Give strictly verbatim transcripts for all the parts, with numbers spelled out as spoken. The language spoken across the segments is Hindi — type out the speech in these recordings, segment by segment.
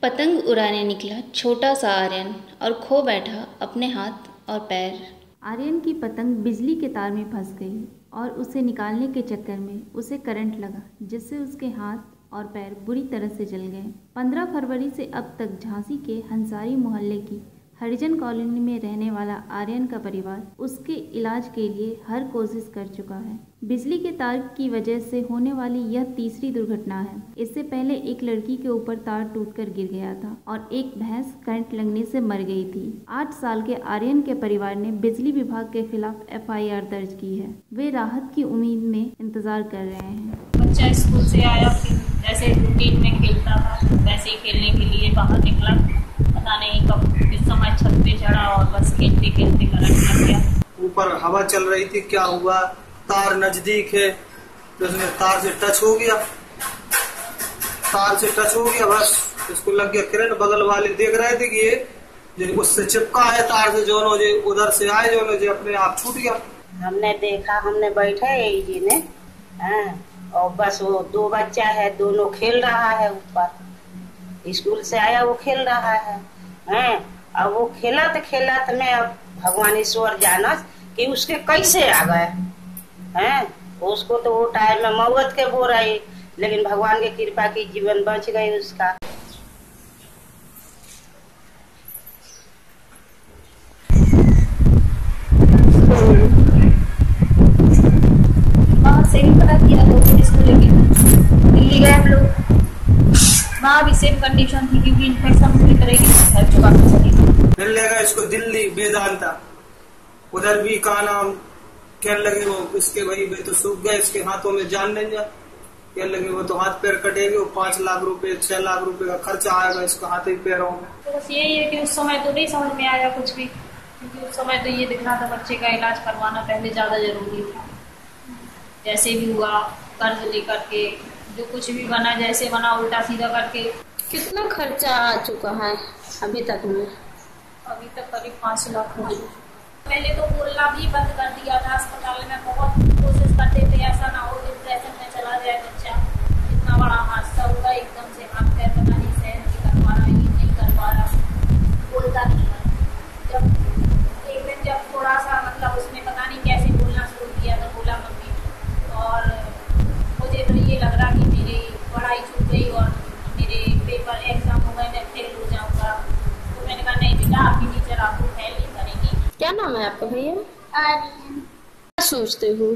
पतंग उड़ाने निकला छोटा सा आर्यन और खो बैठा अपने हाथ और पैर। आर्यन की पतंग बिजली के तार में फंस गई और उसे निकालने के चक्कर में उसे करंट लगा, जिससे उसके हाथ और पैर बुरी तरह से जल गए। पंद्रह फरवरी से अब तक झांसी के हंसारी मोहल्ले की हरिजन कॉलोनी में रहने वाला आर्यन का परिवार उसके इलाज के लिए हर कोशिश कर चुका है। बिजली के तार की वजह से होने वाली यह तीसरी दुर्घटना है। इससे पहले एक लड़की के ऊपर तार टूटकर गिर गया था और एक भैंस करंट लगने से मर गई थी। आठ साल के आर्यन के परिवार ने बिजली विभाग के खिलाफ एफ आई आर दर्ज की है। वे राहत की उम्मीद में इंतजार कर रहे हैं। बच्चा स्कूल से आया, फिर जैसे रूटीन में खेलता था वैसे ही खेलने के लिए बाहर निकला, पता नहीं कब किस समय छत पे चढ़ा और बस खेलते खेलते करंट लग गया। ऊपर हवा चल रही थी, क्या हुआ तार नजदीक है तो उसने तार से टच हो गया, तार से टच हो गया, बस इसको लग गया करंट। बगल वाले देख रहे थे कि ये उससे चिपका है तार से, जो नो उधर से आए जो जो अपने आप छूट गया। हमने देखा, हमने बैठा है जी ने हाँ, और बस वो दो बच्चा है, दोनों खेल रहा है ऊपर, स्कूल से आया वो खेल रहा है हैं। अब वो खेला तो खेला तो मैं अब भगवान ईश्वर जाना कि उसके कैसे आ गए हैं। उसको तो वो टाइम में मौत के बोल रही, लेकिन भगवान की कृपा की जीवन बच गई उसका। वहाँ से ही पता किया तो इसको लेके दिल्ली गए हम लोग। वहाँ भी सेम कंडीशन थी क्योंकि इन्फेक्शन पूरी तरह की फैल चुका था शरीर में। मिल लेगा इसको दिल्ली वेदांता, उधर भी का नाम कहने लगे वो इसके भाई तो सूख गए, इसके हाथों में जान नहीं जा, कहने लगे वो तो हाथ पैर कटेंगे, वो पाँच लाख रुपए छह लाख रुपए का खर्चा आएगा इसको हाथ पैरों में। तो बस यही है कि उस समय तो नहीं समझ में आया कुछ भी, क्योंकि उस समय तो ये दिख रहा था बच्चे का इलाज करवाना पहले ज्यादा जरूरी था। जैसे भी हुआ कर्ज लेकर के जो कुछ भी बना, जैसे बना उल्टा सीधा करके। कितना खर्चा आ चुका है अभी तक में? अभी तक करीब पाँच लाख हो चुका। पहले तो बोलना भी बंद कर दिया था, अस्पताल में बहुत कोशिश करते थे ऐसा ना हो डिप्रेशन में चला जाए बच्चा। इतना बड़ा हादसा हुआ, एकदम से हाथ पैर पता नहीं सहन नहीं कर पा रहा, ये नहीं कर पा रहा, बोलता नहीं है। जब एक दिन जब थोड़ा सा मतलब उसमें पता नहीं कैसे बोलना शुरू किया तो बोला मम्मी, और मुझे तो ये लग रहा कि मेरी पढ़ाई छूट गई और मेरे पेपर एग्जाम हो गए, मैं फेल हो जाऊंगा। तो मैंने कहा नहीं बेटा, आपकी टीचर आपको फेल नहीं करेगी। क्या नाम है आपका भैया? आर्यन। क्या सोचते हो?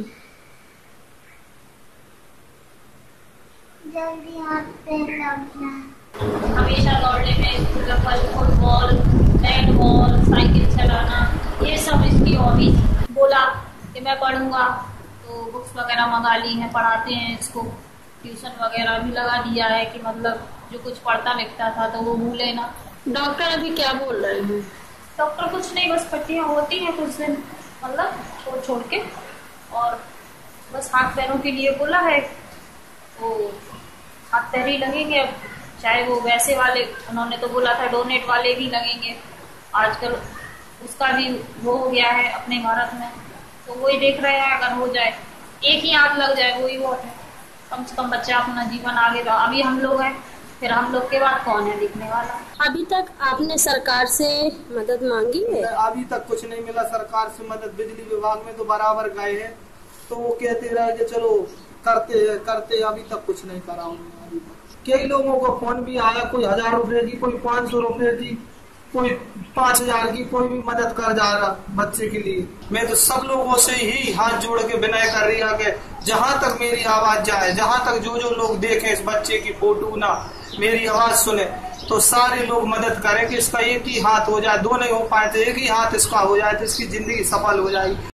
जल्दी हाथ पैर लगना। हमेशा दौड़ने में फुटबॉल, बैट बॉल, साइकिल चलाना, ये सब इसकी हॉबी। बोला कि मैं पढ़ूंगा तो बुक्स वगैरह मंगा ली हैं, पढ़ाते हैं इसको, ट्यूशन वगैरह भी लगा दिया है कि मतलब जो कुछ पढ़ता लिखता था तो वो भूले ना। डॉक्टर अभी क्या बोल रहे हैं? डॉक्टर कुछ नहीं, बस पट्टियाँ होती हैं कुछ दिन मतलब छोड़ छोड़ के, और बस हाथ पैरों के लिए बोला है, तो हाथ पैर ही लगेंगे। अब चाहे वो वैसे वाले, उन्होंने तो बोला था डोनेट वाले भी लगेंगे, आजकल उसका भी वो हो गया है अपने भारत में, तो वही देख रहे हैं अगर हो जाए, एक ही हाथ लग जाए वही बहुत है, कम से कम बच्चा अपना जीवन आगे। अभी हम लोग हैं, फिर हम लोग के बाद कौन है दिखने वाला। अभी तक आपने सरकार से मदद मांगी है? अभी तक कुछ नहीं मिला सरकार से मदद। बिजली विभाग में तो बराबर गए हैं, तो वो कहते रहे कि चलो करते करते, अभी तक कुछ नहीं करा उन्होंने। कई लोगों को फोन भी आया, कोई हजार रुपए की, कोई पाँच सौ रुपए की, कोई पाँच हजार की, कोई भी मदद कर जा रहा बच्चे के लिए। मैं तो सब लोगों से ही हाथ जोड़ के विनय कर रही है कि जहाँ तक मेरी आवाज जाए, जहाँ तक जो जो लोग देखें इस बच्चे की फोटो ना, मेरी आवाज सुने, तो सारे लोग मदद करें कि इसका एक ही हाथ हो जाए। दो नहीं हो पाए तो एक ही हाथ इसका हो जाए तो इसकी जिंदगी सफल हो जाएगी।